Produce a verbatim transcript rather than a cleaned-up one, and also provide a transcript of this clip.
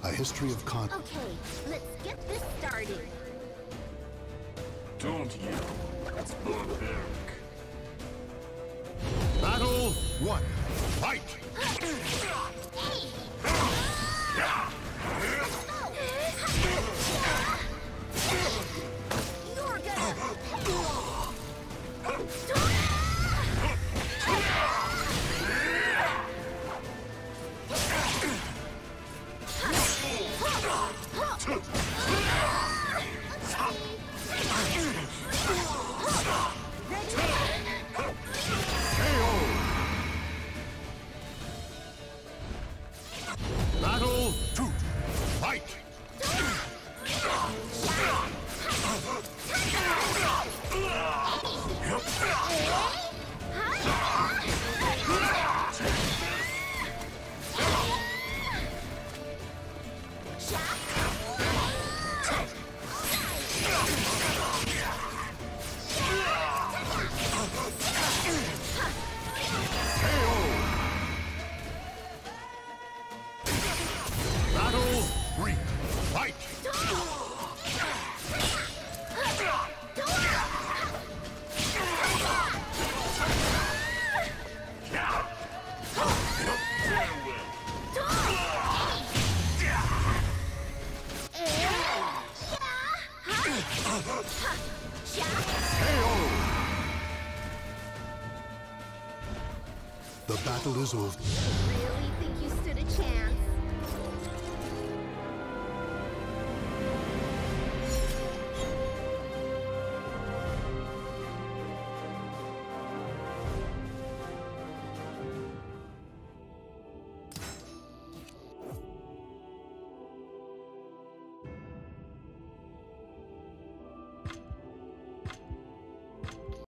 A history of con- Okay, let's get this started. Don't yell. It's barbaric. Battle one. Fight! You're Battle two. Fight! Battle three. Fight! The battle is over. Really think you stood a chance?